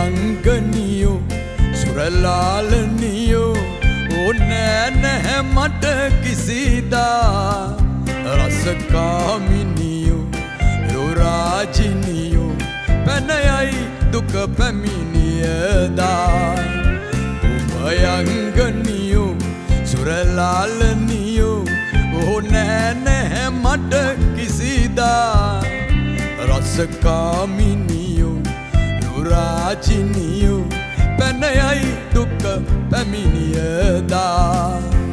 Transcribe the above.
යංගනියෝ සුරලාලනියෝ ඕනෑ නැහැ මට කිසිදා රසකාමිනියෝ යෝරාජිනියෝ පැනයයි දුක පැමිණියදා ඔබ යංගනියෝ සුරලාලනියෝ ඕනෑ නැහැ මට කිසිදා රසකාමිනියෝ යෝරාජිනියෝ පැනයයි දුක පැමිණියදා